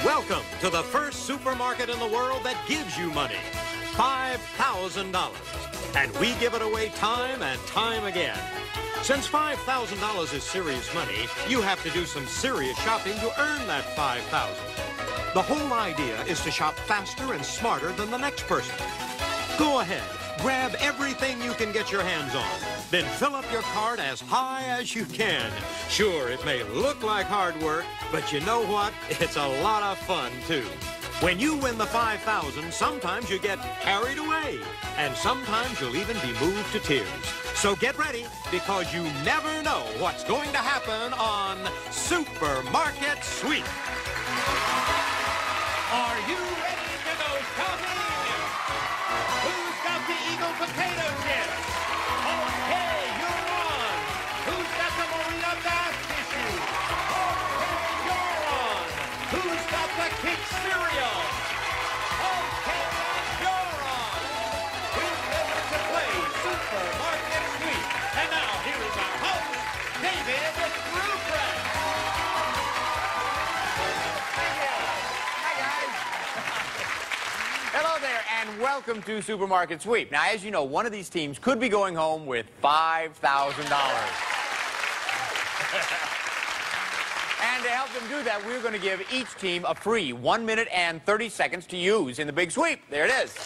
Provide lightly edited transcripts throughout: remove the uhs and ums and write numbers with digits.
Welcome to the first supermarket in the world that gives you money. $5,000. And we give it away time and time again. Since $5,000 is serious money, you have to do some serious shopping to earn that $5,000. The whole idea is to shop faster and smarter than the next person. Go ahead, grab everything you can get your hands on. Then fill up your cart as high as you can. Sure, it may look like hard work, but you know what? It's a lot of fun, too. When you win the $5,000, sometimes you get carried away, and sometimes you'll even be moved to tears. So get ready, because you never know what's going to happen on Supermarket Sweep. Are you ready to go shopping? Who's got the Eagle potato chips? Okay, you're on. Who's got the Marina bath tissue? Okay, you're on. Who's got the Kick cereal? Okay, and you're on. We're ready to play Supermarket Sweep. And now, here is our host, David Ruprecht. Hello there, and welcome to Supermarket Sweep. Now, as you know, one of these teams could be going home with $5,000. And to help them do that, we're going to give each team a free 1 minute and 30 seconds to use in the big sweep. There it is.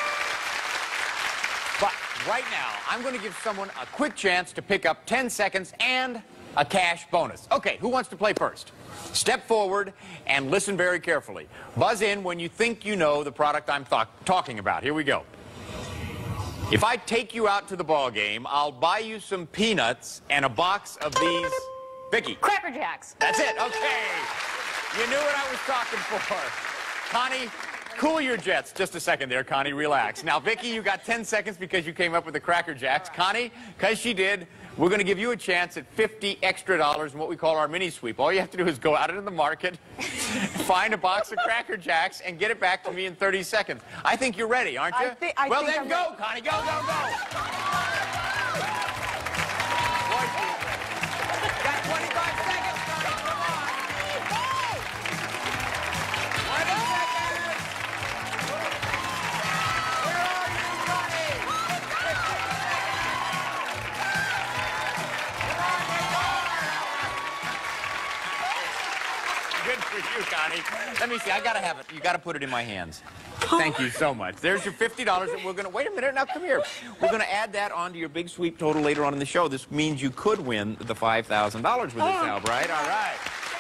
But right now, I'm going to give someone a quick chance to pick up 10 seconds and a cash bonus. Okay, who wants to play first? Step forward and listen very carefully. Buzz in when you think you know the product I'm talking about. Here we go. If I take you out to the ball game, I'll buy you some peanuts and a box of these... Vicki. Cracker Jacks. That's it. Okay. You knew what I was talking for. Connie, cool your jets. Just a second there, Connie. Relax. Now, Vicki, you got 10 seconds because you came up with the Cracker Jacks. Right. Connie, because she did, we're going to give you a chance at $50 extra in what we call our mini sweep. All you have to do is go out into the market, find a box of Cracker Jacks, and get it back to me in 30 seconds. I think you're ready, aren't you? Well, then go, Connie. Go, go, go. Got 25 seconds, Connie. Come on. 20 seconds. Where are you, Connie? Good for you, Connie. Let me see. I gotta have it. You gotta put it in my hands. Thank you so much. There's your $50 that we're gonna... Wait a minute. Now, come here. We're gonna add that onto your big sweep total later on in the show. This means you could win the $5,000 with this help, right? All right.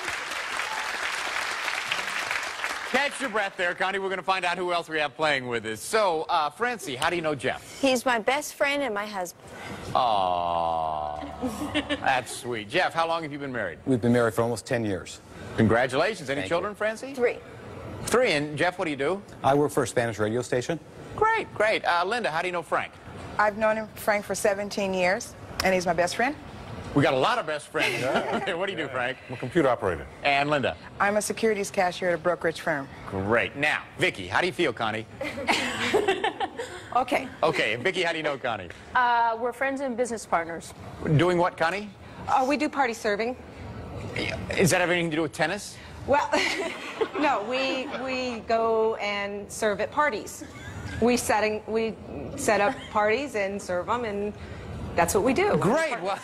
Catch your breath there, Connie. We're gonna find out who else we have playing with us. So, Franci, how do you know Jeff? He's my best friend and my husband. Aww. That's sweet. Jeff, how long have you been married? We've been married for almost 10 years. Congratulations. Any children, Franci? 3. 3. And Jeff, what do you do? I work for a Spanish radio station. Great, great. Linda, how do you know Frank? I've known Frank for 17 years, and he's my best friend. We got a lot of best friends. What do you do, Frank? I'm a computer operator. And Linda? I'm a securities cashier at a brokerage firm. Great. Now, Vicki, how do you feel, Connie? Okay. Okay, Vicki, how do you know Connie? We're friends and business partners. Doing what, Connie? We do party serving. Is that have anything to do with tennis? Well, no, we go and serve at parties. We set up parties and serve them, and that's what we do. Great. Well,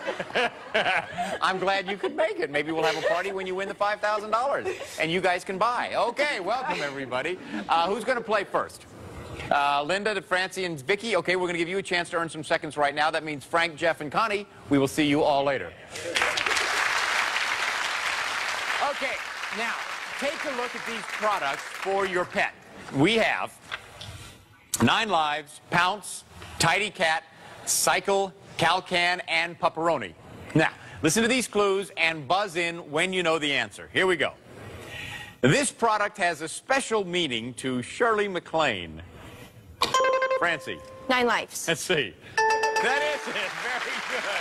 I'm glad you could make it. Maybe we'll have a party when you win the $5,000, and you guys can buy. Okay, welcome, everybody. Who's going to play first? Linda, Franci, and Vicki. Okay, we're going to give you a chance to earn some seconds right now. That means Frank, Jeff, and Connie. We will see you all later. Okay, now, take a look at these products for your pet. We have 9 Lives, Pounce, Tidy Cat, Cycle, Calcan, and Pepperoni. Now, listen to these clues and buzz in when you know the answer. Here we go. This product has a special meaning to Shirley MacLaine. Franci. 9 Lives. Let's see. That is it. Very good.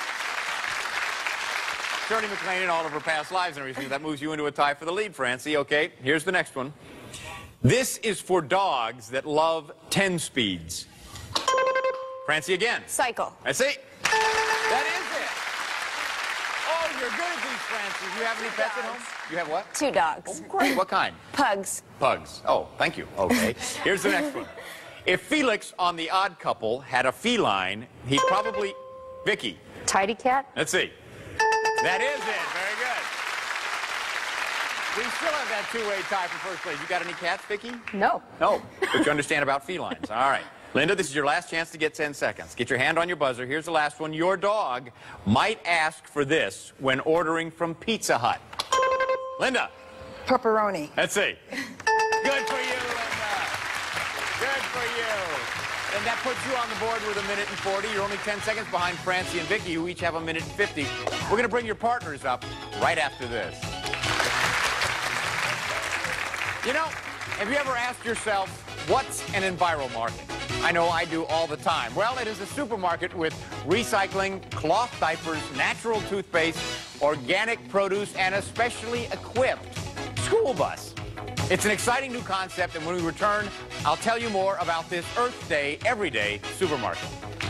Shirley MacLaine and all of her past lives and everything. That moves you into a tie for the lead, Franci. Okay, here's the next one. This is for dogs that love 10 speeds. Franci again. Cycle. That's it. That is it. Oh, you're good at these, Franci. Franci, do you have any pets at home? You have what? 2 dogs. Oh, great. What kind? Pugs. Pugs. Oh, thank you. Okay. Here's the next one. If Felix on The Odd Couple had a feline, he'd probably... Vicki. Tidy cat. Let's see. That is it. Very good. We still have that two-way tie for first place. You got any cats, Vicki? No. No. But you understand about felines. All right. Linda, this is your last chance to get 10 seconds. Get your hand on your buzzer. Here's the last one. Your dog might ask for this when ordering from Pizza Hut. Linda. Pepperoni. Let's see. Good for you, Linda. Good for you. And that puts you on the board with 1:40. You're only 10 seconds behind Franci and Vicki, who each have 1:50. We're going to bring your partners up right after this. You know, have you ever asked yourself, what's an enviro market? I know I do all the time. Well, it is a supermarket with recycling, cloth diapers, natural toothpaste, organic produce, and a specially equipped school bus. It's an exciting new concept, and when we return, I'll tell you more about this Earth Day, everyday supermarket.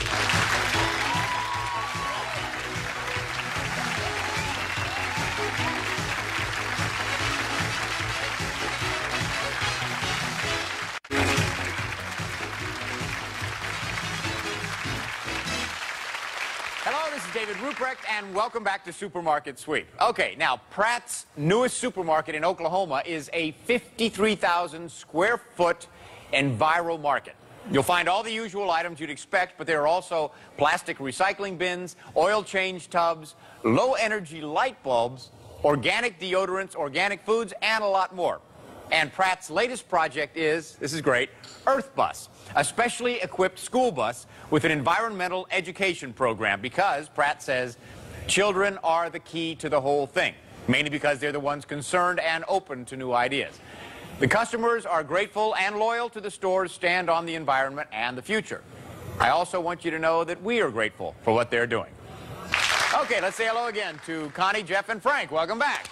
David Ruprecht, and welcome back to Supermarket Sweep. Okay, now, Pratt's newest supermarket in Oklahoma is a 53,000 square foot enviro market. You'll find all the usual items you'd expect, but there are also plastic recycling bins, oil change tubs, low-energy light bulbs, organic deodorants, organic foods, and a lot more. And Pratt's latest project is, this is great, Earth Bus, a specially equipped school bus with an environmental education program, because Pratt says children are the key to the whole thing, mainly because they're the ones concerned and open to new ideas. The customers are grateful and loyal to the store's stand on the environment and the future. I also want you to know that we are grateful for what they're doing. Okay, let's say hello again to Connie, Jeff, and Frank. Welcome back.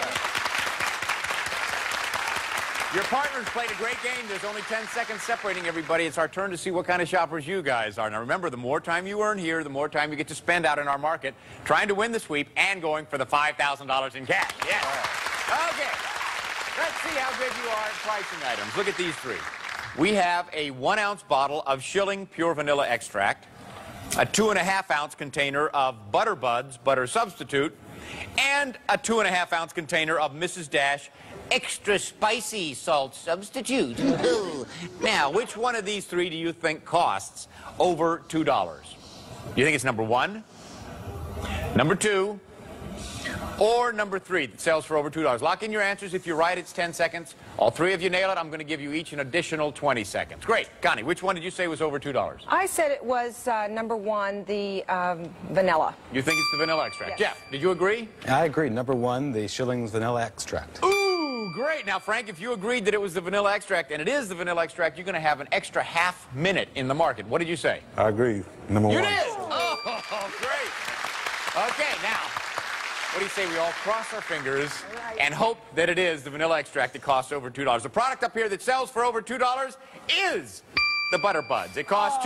Your partners played a great game. There's only 10 seconds separating everybody. It's our turn to see what kind of shoppers you guys are. Now remember, the more time you earn here, the more time you get to spend out in our market trying to win the sweep and going for the $5,000 in cash. Yes. Okay. Let's see how good you are at pricing items. Look at these three. We have a 1-ounce bottle of Schilling Pure Vanilla Extract, a 2.5-ounce container of Butter Buds Butter Substitute, and a 2.5-ounce container of Mrs. Dash Extra Spicy Salt Substitute. Now, which one of these three do you think costs over $2? You think it's number 1, number 2, or number 3 that sells for over $2? Lock in your answers. If you're right, it's 10 seconds. All three of you nail it, I'm going to give you each an additional 20 seconds. Great. Connie, which one did you say was over $2? I said it was number 1, the vanilla. You think it's the vanilla extract? Yes. Jeff, did you agree? I agree. Number 1, the Schilling's Vanilla Extract. Ooh, great. Now, Frank, if you agreed that it was the vanilla extract, and it is the vanilla extract, you're going to have an extra half minute in the market. What did you say? I agree. Number 1. You did? Oh, great. Okay, now, what do you say we all cross our fingers and hope that it is the vanilla extract that costs over $2? The product up here that sells for over $2 is the Butter Buds. It costs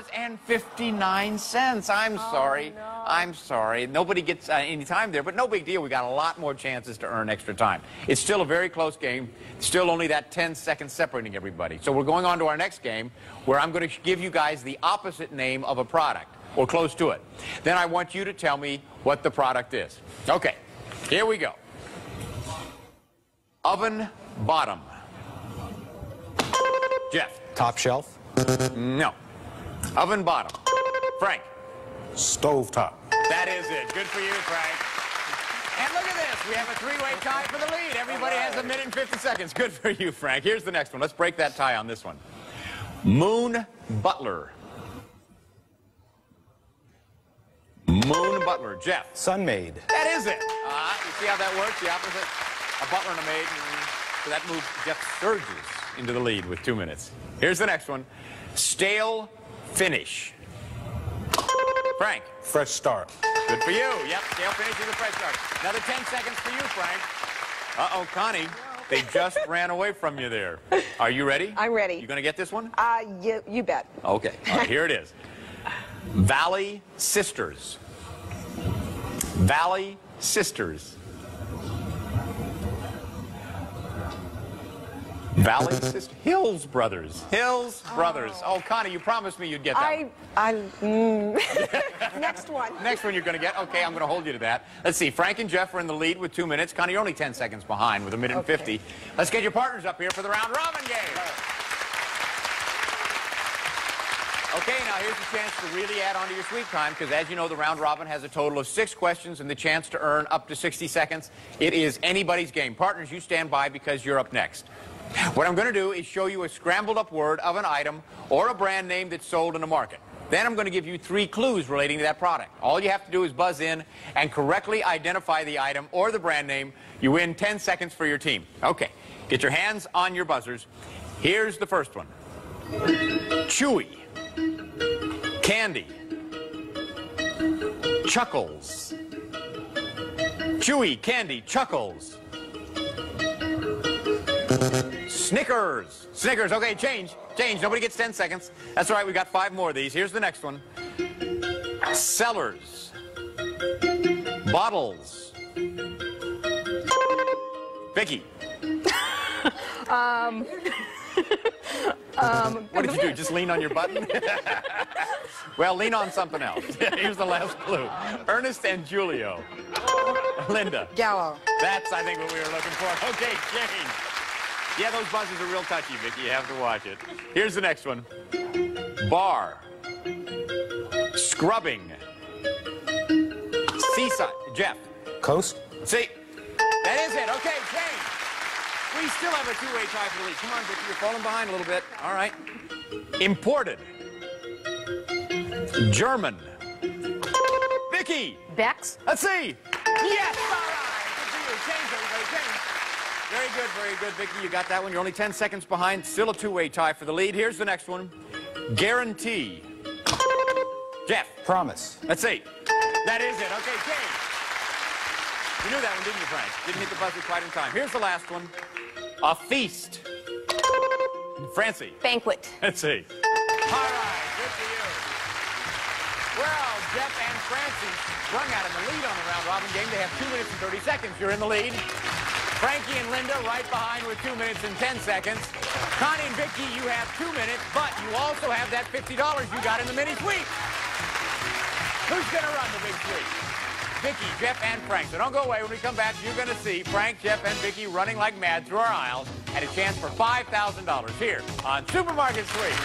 $2.59. I'm sorry. No. I'm sorry. Nobody gets any time there, but no big deal. We got a lot more chances to earn extra time. It's still a very close game. Still only that 10 seconds separating everybody. So we're going on to our next game, where I'm going to give you guys the opposite name of a product, or close to it. Then I want you to tell me what the product is. Okay, here we go. Oven bottom. Jeff. Top shelf. No. Oven bottom. Frank. Stove top. That is it. Good for you, Frank. And look at this. We have a three-way tie for the lead. Everybody has 1:50 seconds. Good for you, Frank. Here's the next one. Let's break that tie on this one. Moon Butler. Moon Butler. Jeff. Sunmaid. That is it. You see how that works? The opposite. A butler and a maid. So that moves Jeff surges into the lead with 2 minutes. Here's the next one. Stale finish. Frank. Fresh start. Good for you. Yep, stale finish is a fresh start. Another 10 seconds for you, Frank. Uh-oh, Connie. They just ran away from you there. Are you ready? I'm ready. You going to get this one? You bet. Okay. All right, here it is. Valley Sisters. Valley Sisters. Valley System. Hills Brothers. Hills Brothers. Oh, Connie, you promised me you'd get that Next one. Next one you're going to get. Okay, I'm going to hold you to that. Let's see. Frank and Jeff are in the lead with 2 minutes. Connie, you're only 10 seconds behind with 1:50. Okay. Let's get your partners up here for the round robin game. Okay, now here's the chance to really add on to your sweep time, because as you know, the round robin has a total of 6 questions and the chance to earn up to 60 seconds. It is anybody's game. Partners, you stand by because you're up next. What I'm going to do is show you a scrambled up word of an item or a brand name that's sold in the market. Then I'm going to give you 3 clues relating to that product. All you have to do is buzz in and correctly identify the item or the brand name. You win 10 seconds for your team. Okay, get your hands on your buzzers. Here's the first one. Chewy. Candy. Chuckles. Chewy, candy, chuckles. Snickers. Snickers. Okay, change. Change. Nobody gets 10 seconds. That's all right. We got 5 more of these. Here's the next one. Cellars. Bottles. Vicki. What did you do? Just lean on your button? Well, lean on something else. Here's the last clue. Ernest and Julio. Linda. Gallo. That's, I think, what we were looking for. Okay, change. Yeah, those buzzers are real touchy, Vicki. You have to watch it. Here's the next one. Bar. Scrubbing. Seaside. Jeff. Coast? See, that is it. Okay, change. We still have a 2-way tie for the lead. Come on, Vicki, you're falling behind a little bit. All right. Imported. German. Vicki. Bex. Let's see. Yes, all right. Good for you. Change, everybody, change. Very good, Vicki. You got that one. You're only 10 seconds behind. Still a 2-way tie for the lead. Here's the next one. Guarantee. Jeff. Promise. Let's see. That is it. Okay, change. You knew that one, didn't you, Frank? Didn't hit the buzzer quite in time. Here's the last one. A feast. Franci. Banquet. Let's see. All right, good for you. Well, Jeff and Franci sprung out in the lead on the round robin game. They have 2 minutes and 30 seconds. You're in the lead. Frankie and Linda right behind with 2 minutes and 10 seconds. Connie and Vicki, you have 2 minutes, but you also have that $50 you got in the mini sweep. Who's going to run the big sweep? Vicki, Jeff, and Frank. So don't go away. When we come back, you're going to see Frank, Jeff, and Vicki running like mad through our aisles and a chance for $5,000 here on Supermarket Sweep.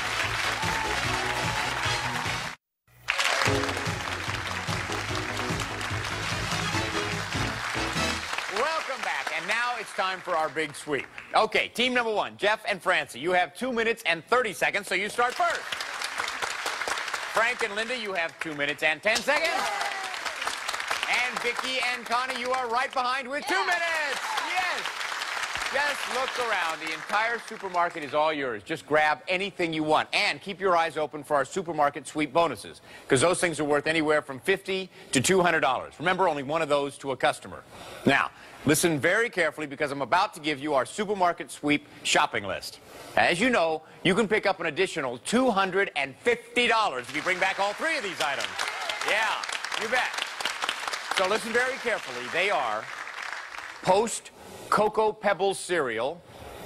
Welcome back. And now it's time for our big sweep. Okay, team number 1, Jeff and Franci. You have 2 minutes and 30 seconds, so you start first. Frank and Linda, you have 2 minutes and 10 seconds. And Vicki and Connie, you are right behind with 2 minutes. Yes. Just look around. The entire supermarket is all yours. Just grab anything you want. And keep your eyes open for our supermarket sweep bonuses, because those things are worth anywhere from $50 to $200. Remember, only one of those to a customer. Now, listen very carefully, because I'm about to give you our supermarket sweep shopping list. As you know, you can pick up an additional $250 if you bring back all 3 of these items. Yeah, you bet. So listen very carefully. They are Post Cocoa Pebbles cereal,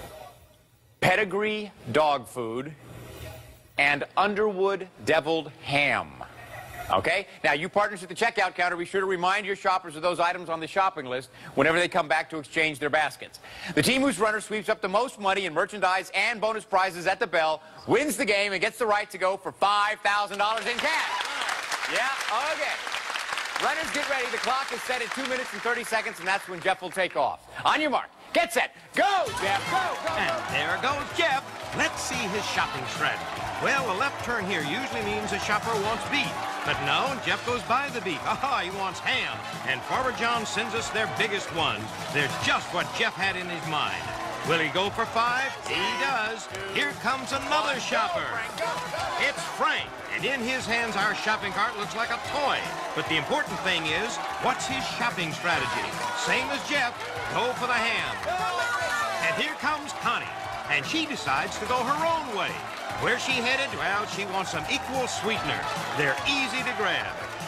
Pedigree dog food, and Underwood deviled ham. Okay? Now, you partners at the checkout counter, be sure to remind your shoppers of those items on the shopping list whenever they come back to exchange their baskets. The team whose runner sweeps up the most money in merchandise and bonus prizes at the bell wins the game and gets the right to go for $5,000 in cash. Yeah, okay. Runners, get ready. The clock is set at 2 minutes and 30 seconds, and that's when Jeff will take off. On your mark, get set, go, Jeff, go. And there goes Jeff. Let's see his shopping strategy. Well, a left turn here usually means a shopper wants beef. But no, Jeff goes by the beef. Aha, he wants ham. And Farmer John sends us their biggest ones. They're just what Jeff had in his mind. Will he go for 5? He does. Here comes another shopper. It's Frank. And in his hands, our shopping cart looks like a toy. But the important thing is, what's his shopping strategy? Same as Jeff, go for the ham. And here comes Connie. And she decides to go her own way. Where's she headed? Well, she wants some equal sweetener. They're easy to grab.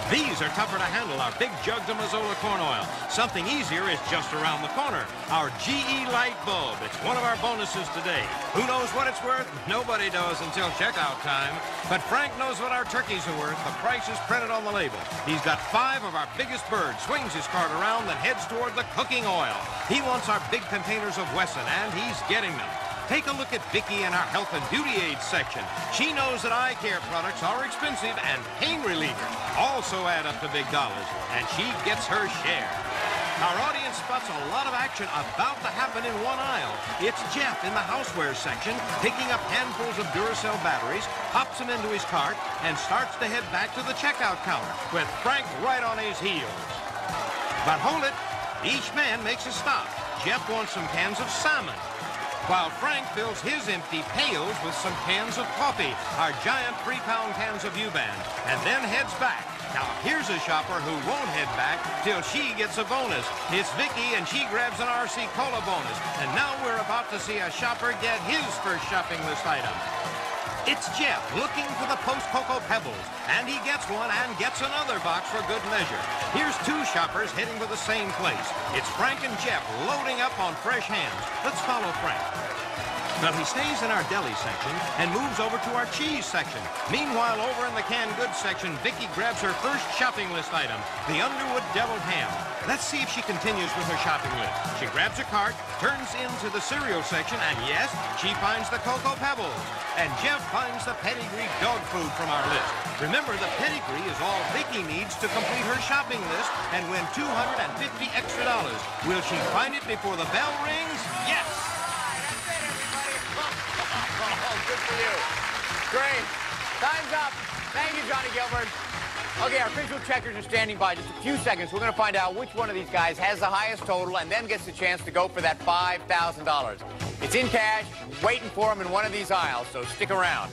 These are tougher to handle, our big jugs of Mazola corn oil. Something easier is just around the corner, our GE Light bulb. It's one of our bonuses today. Who knows what it's worth? Nobody does until checkout time. But Frank knows what our turkeys are worth. The price is printed on the label. He's got 5 of our biggest birds, swings his cart around, then heads toward the cooking oil. He wants our big containers of Wesson, and he's getting them. Take a look at Vicki in our health and beauty aids section. She knows that eye care products are expensive and pain relievers also add up to big dollars, and she gets her share. Our audience spots a lot of action about to happen in one aisle. It's Jeff in the housewares section, picking up handfuls of Duracell batteries, pops them into his cart, and starts to head back to the checkout counter with Frank right on his heels. But hold it, each man makes a stop. Jeff wants some cans of salmon, while Frank fills his empty pails with some cans of coffee, our giant 3-pound cans of U-Band, and then heads back. Now, here's a shopper who won't head back till she gets a bonus. It's Vicki, and she grabs an RC Cola bonus. And now we're about to see a shopper get his first shopping list item. It's Jeff looking for the post-cocoa pebbles, and he gets one and gets another box for good measure. Here's 2 shoppers heading to the same place. It's Frank and Jeff loading up on fresh hams. Let's follow Frank. Well, he stays in our deli section and moves over to our cheese section. Meanwhile, over in the canned goods section, Vicki grabs her first shopping list item, the Underwood Deviled Ham. Let's see if she continues with her shopping list. She grabs a cart, turns into the cereal section, and yes, she finds the Cocoa Pebbles. And Jeff finds the pedigree dog food from our list. Remember, the pedigree is all Vicki needs to complete her shopping list and win $250 extra. Will she find it before the bell rings? Yes! Good for you. Great. Time's up. Thank you, Johnny Gilbert. Okay, our official checkers are standing by. Just a few seconds. We're going to find out which one of these guys has the highest total and then gets the chance to go for that $5,000. It's in cash, waiting for him in one of these aisles, so stick around.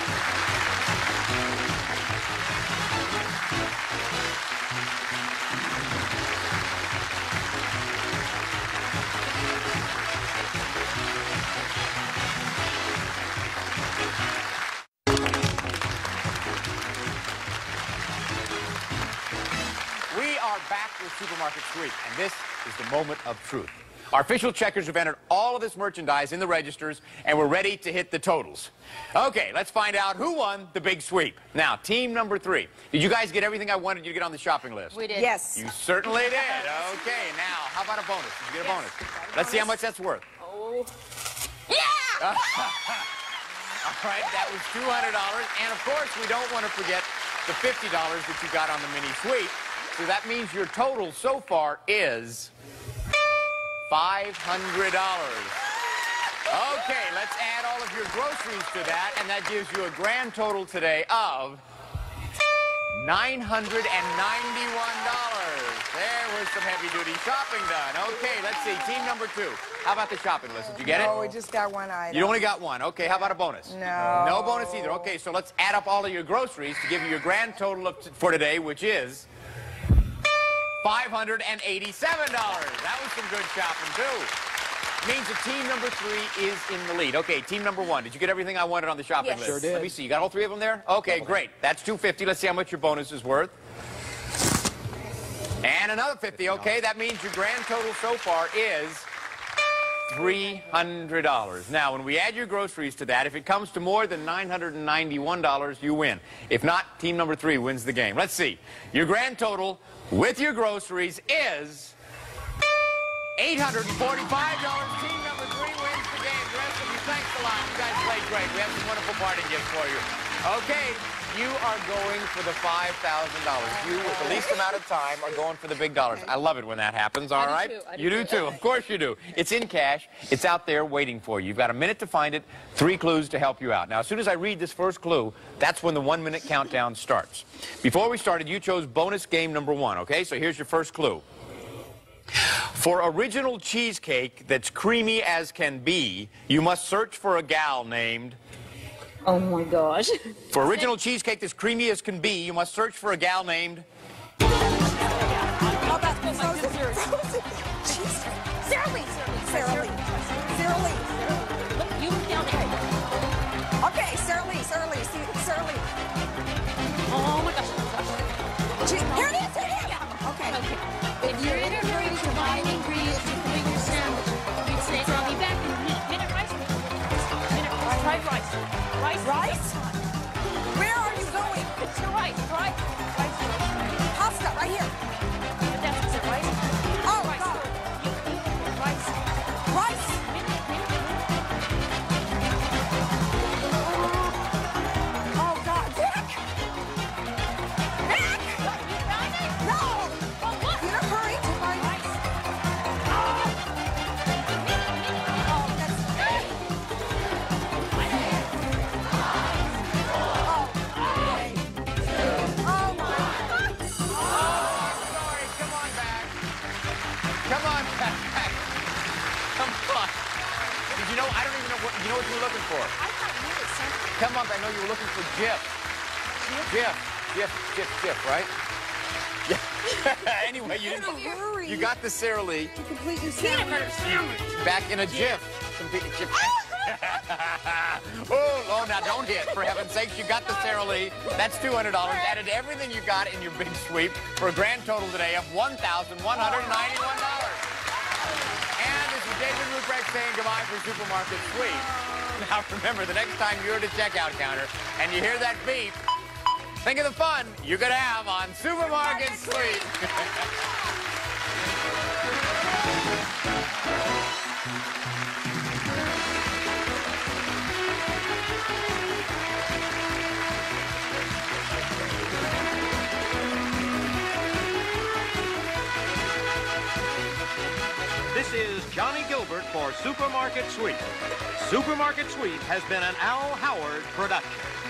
Back with Supermarket Sweep, and this is the moment of truth. Our official checkers have entered all of this merchandise in the registers, and we're ready to hit the totals. Okay, let's find out who won the big sweep. Now, team number 3. Did you guys get everything I wanted you to get on the shopping list? We did. Yes. You certainly did. Okay, now, how about a bonus? Did you get a bonus? Let's see how much that's worth. Oh. Yeah! All right, that was $200, and of course, we don't want to forget the $50 that you got on the mini sweep. So that means your total so far is $500. Okay, let's add all of your groceries to that, and that gives you a grand total today of $991. There was some heavy-duty shopping done. Okay, let's see. Team number 2. How about the shopping list? Did you get it? No, we just got one item. You only got one. Okay, how about a bonus? No. No bonus either. Okay, so let's add up all of your groceries to give you your grand total for today, which is $587. That was some good shopping, too. Means that team number 3 is in the lead. Okay, team number 1. Did you get everything I wanted on the shopping list? Sure did. Let me see. You got all 3 of them there? Okay, great. That's $250. Let's see how much your bonus is worth. And another $50. Okay, that means your grand total so far is $300. Now, when we add your groceries to that, if it comes to more than $991, you win. If not, team number 3 wins the game. Let's see. Your grand total with your groceries is $845. Team number 3 wins the game. The rest of you, thanks a lot. You guys played great. We have some wonderful party gifts for you. Okay, you are going for the $5,000. You, with the least amount of time, are going for the big dollars. I love it when that happens, all right? You do too. Of course you do. It's in cash. It's out there waiting for you. You've got a minute to find it, 3 clues to help you out. Now, as soon as I read this first clue, that's when the 1-minute countdown starts. Before we started, you chose bonus game number 1, okay? So here's your first clue. For original cheesecake that's creamy as can be, you must search for a gal named... Oh my gosh. For original cheesecake that's creamy as can be, you must search for a gal named... How about Sara Lee. Look, you count it. Okay, Sara Lee. Oh my gosh. You're in a hurry to buy an ingredient to make your sandwich. You'd say, I'll be back in a minute. Minute rice. Try rice. Rice? Where are you going? It's the rice. Rice. Pasta, right here. But that's it, rice. Oh, Rice. God. Rice. Rice. Oh, God. Vic! Vic! You found it? No! Oh, what? In a hurry to find rice. Oh, that's... Oh, my God. Sorry, come on back. Come on back. Come on. Did you know, I don't even know what you were looking for. I thought you were something. Come on back. No, you were looking for Jif. Jif, right? Yeah. Anyway, you got the Sara Lee To complete your Peanut butter sandwich. sandwich. back in a Jif. Some Jif. Oh, now don't hit. For heaven's sakes, you got the Sara Lee. That's $200. Added everything you got in your big sweep for a grand total today of $1,191. And this is David Ruprecht saying goodbye for Supermarket Sweep. Now remember, the next time you're at a checkout counter and you hear that beep, think of the fun you're going to have on Supermarket Sweep. This is Johnny Gilbert for Supermarket Sweep. Supermarket Sweep has been an Al Howard production.